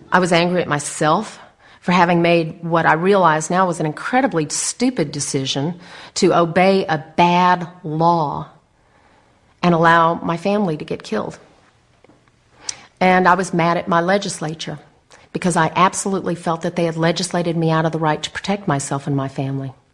I was angry at myself for having made what I realize now was an incredibly stupid decision to obey a bad law and allow my family to get killed. And I was mad at my legislature because I absolutely felt that they had legislated me out of the right to protect myself and my family.